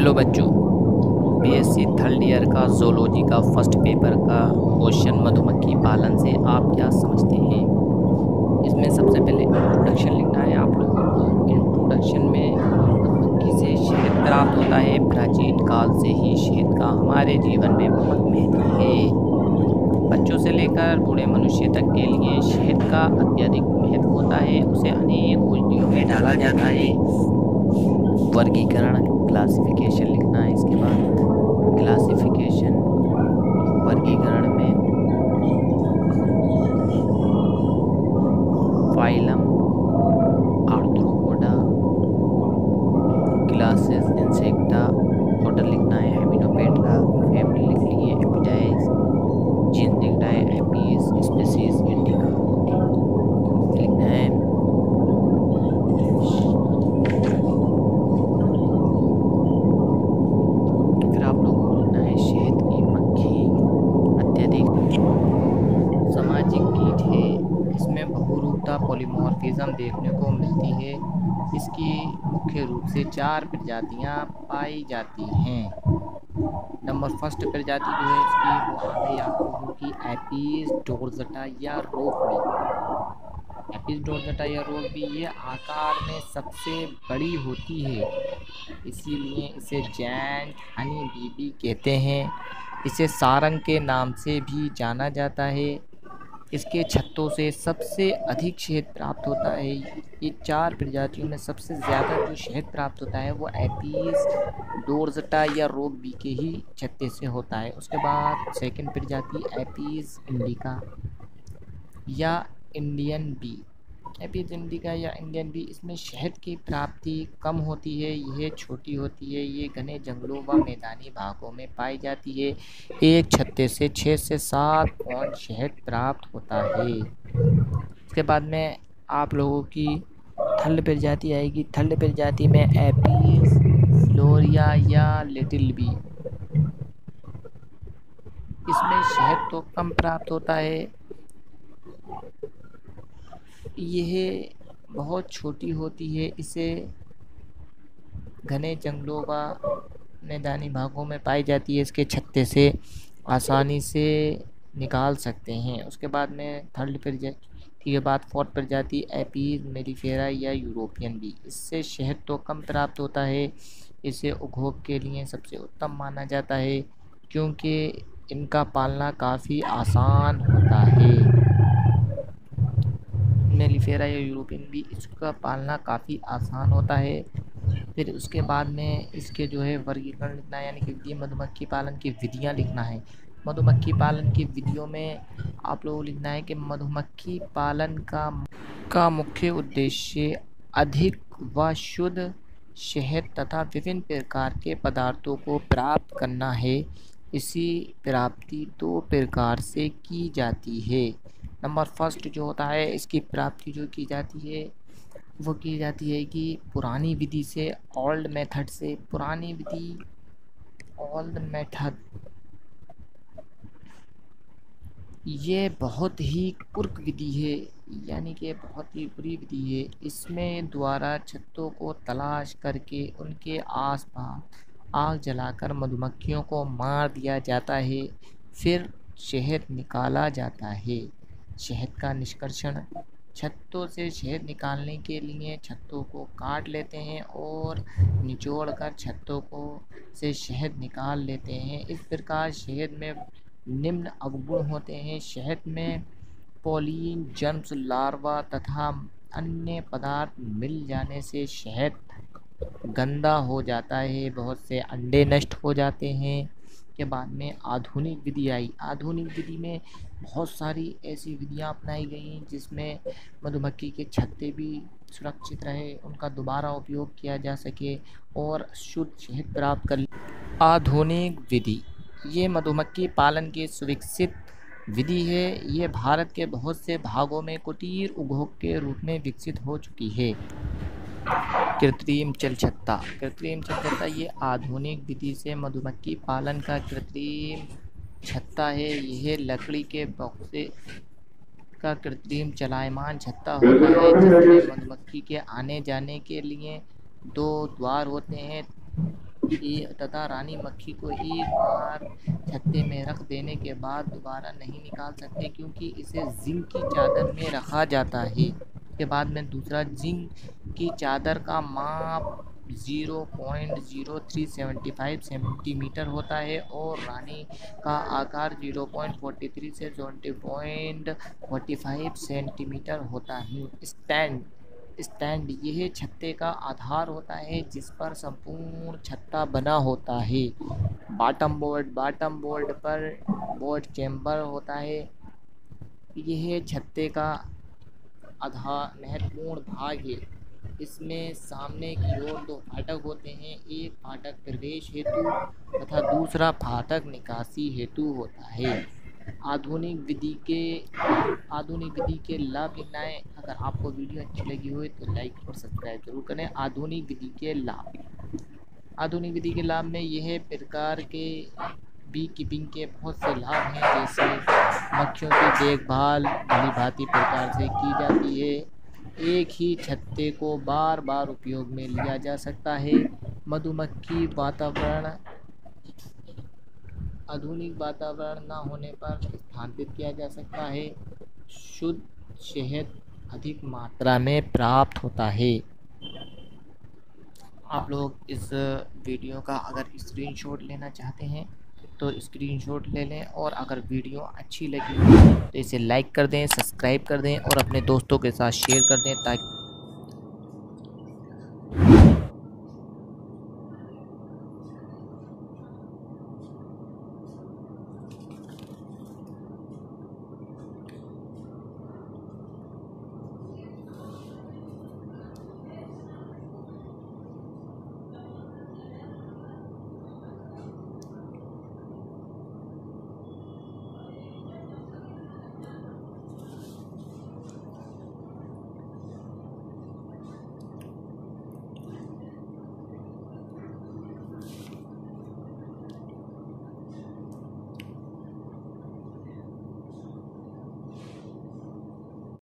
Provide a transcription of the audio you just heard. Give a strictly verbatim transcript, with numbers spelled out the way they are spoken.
Hello बच्चों, BSc third year का zoology का फर्स्ट पेपर का क्वेश्चन मधुमक्खी पालन से आप क्या समझते हैं। इसमें सबसे पहले इंट्रोडक्शन लिखना है आप लोगों को। इंट्रोडक्शन में मधुमक्खी से शहद प्राप्त होता है। प्राचीन काल से ही शहद का हमारे जीवन में बहुत महत्व है। बच्चों से लेकर बूढ़े मनुष्य तक के लिए शहद का अत्यधिक महत्व होता है। उसे अनेक औषधियों में डाला जाता है। वर्गीकरण क्लासिफिकेशन लिखना है। इसके बाद क्लासिफिकेशन वर्गीकरण में phylum arthropoda, classes insecta, order लिखना है। हेमिनोपेट्रा, फैमिली लिख लिए। एपिडाइस, जीन लिखना है। एपीज, स्पीसीज इंडिका लिखना है। फिर आप लोगों को लिखना है शहद की मक्खी अत्यधिक सामाजिक कीट है। इसमें बहुरूपता पॉलीमॉर्फिज्म देखने को मिलती है। इसकी मुख्य रूप से चार प्रजातियां पाई जाती हैं। नंबर फर्स्ट प्रजाति जो है इसकी वो आ गई आप लोगों की एपिस डोर्सटा या रोक बी। एपिस डोर्सटा या रोक बी ये आकार में सबसे बड़ी होती है, इसीलिए इसे जैंट हनी बी भी कहते हैं। इसे सारंग के नाम से भी जाना जाता है। इसके छत्तों से सबसे अधिक शहद प्राप्त होता है। ये चार प्रजातियों में सबसे ज़्यादा जो शहद प्राप्त होता है वो एपीज डोर्सटा या रोक बी के ही छत्ते से होता है। उसके बाद सेकंड प्रजाति एपीज इंडिका या इंडियन बी। एपीज इंडिका या इंडियन बी, इसमें शहद की प्राप्ति कम होती है। यह छोटी होती है। ये घने जंगलों व मैदानी भागों में पाई जाती है। एक छत्ते से छः से सात पौंड शहद प्राप्त होता है। इसके बाद में आप लोगों की थर्ड प्रजाति आएगी। थर्ड प्रजाति में एपीज फ्लोरिया या लिटिल बी। इसमें शहद तो कम प्राप्त होता है। यह बहुत छोटी होती है। इसे घने जंगलों व मैदानी भागों में पाई जाती है। इसके छत्ते से आसानी से निकाल सकते हैं। उसके बाद में थर्ड प्रजाति के बाद फोर्थ प्रजाति एपीज मेलिफेरा या यूरोपियन बी। इससे शहद तो कम प्राप्त होता है। इसे उद्योग के लिए सबसे उत्तम माना जाता है क्योंकि इनका पालना काफ़ी आसान होता है। मेलिफेरा या यूरोपियन बी, इसका पालना काफ़ी आसान होता है। फिर उसके बाद में इसके जो है वर्गीकरण लिखना है, यानी कि विधि मधुमक्खी पालन की विधियां लिखना है। मधुमक्खी पालन की विधियों में आप लोगों को लिखना है कि मधुमक्खी पालन का का मुख्य उद्देश्य अधिक व शुद्ध शहद तथा विभिन्न प्रकार के पदार्थों को प्राप्त करना है। इसी प्राप्ति दो प्रकार से की जाती है। नंबर फर्स्ट जो होता है, इसकी प्राप्ति जो की जाती है वो की जाती है कि पुरानी विधि से, ओल्ड मेथड से। पुरानी विधि ओल्ड मेथड ये बहुत ही कुर्क विधि है, यानी कि बहुत ही बुरी विधि है। इसमें द्वारा छत्तों को तलाश करके उनके आसपास आग जलाकर मधुमक्खियों को मार दिया जाता है। फिर शहद निकाला जाता है। शहद का निष्कर्षण, छत्तों से शहद निकालने के लिए छत्तों को काट लेते हैं और निचोड़कर छत्तों को से शहद निकाल लेते हैं। इस प्रकार शहद में निम्न अवगुण होते हैं। शहद में पॉलिन, जर्म्स, लार्वा तथा अन्य पदार्थ मिल जाने से शहद गंदा हो जाता है। बहुत से अंडे नष्ट हो जाते हैं। के बाद में आधुनिक विधि आई। आधुनिक विधि में बहुत सारी ऐसी विधियां अपनाई गई हैं जिसमें मधुमक्खी के छत्ते भी सुरक्षित रहे, उनका दोबारा उपयोग किया जा सके और शुद्ध शहद प्राप्त कर। आधुनिक विधि ये मधुमक्खी पालन की सुविकसित विधि है। ये भारत के बहुत से भागों में कुटीर उद्योग के रूप में विकसित हो चुकी है। कृत्रिम जल छत्ता। कृत्रिम जल छत्ता ये आधुनिक विधि से मधुमक्खी पालन का कृत्रिम छत्ता है। यह लकड़ी के बक्से का कृत्रिम चलायमान छत्ता होता है जिसमें मधुमक्खी के आने जाने के लिए दो द्वार होते हैं ये तथा रानी मक्खी को एक बार छत्ते में रख देने के बाद दोबारा नहीं निकाल सकते, क्योंकि इसे जिंक की चादर में रखा जाता है। के बाद में दूसरा, जिंक की चादर का माप zero point zero three seven five centimetre होता है और रानी का आकार ज़ीरो पॉइंट फोर थ्री से zero point four five centimetre होता है। स्टैंड स्टैंड यह छत्ते का आधार होता है जिस पर संपूर्ण छत्ता बना होता है। बॉटम बोर्ड बॉटम बोर्ड पर बोर्ड चेंबर होता है। यह छत्ते का आधार महत्वपूर्ण भाग है। इसमें सामने की ओर दो फाटक होते हैं, एक फाटक प्रवेश हेतु तथा दूसरा फाटक निकासी हेतु होता है। आधुनिक विधि के आधुनिक विधि के लाभ निर्णय। अगर आपको वीडियो अच्छी लगी हो तो लाइक और सब्सक्राइब जरूर करें। आधुनिक विधि के लाभ आधुनिक विधि के लाभ में यह प्रकार के बी कीपिंग के बहुत से लाभ हैं, जैसे मक्खियों की देखभाल भली भांति प्रकार से की जाती है। एक ही छत्ते को बार बार उपयोग में लिया जा सकता है। मधुमक्खी वातावरण आधुनिक वातावरण न होने पर स्थानांतरित किया जा सकता है। शुद्ध शहद अधिक मात्रा में प्राप्त होता है। आप लोग इस वीडियो का अगर स्क्रीनशॉट लेना चाहते हैं तो स्क्रीनशॉट ले लें, और अगर वीडियो अच्छी लगी तो इसे लाइक कर दें, सब्सक्राइब कर दें और अपने दोस्तों के साथ शेयर कर दें, ताकि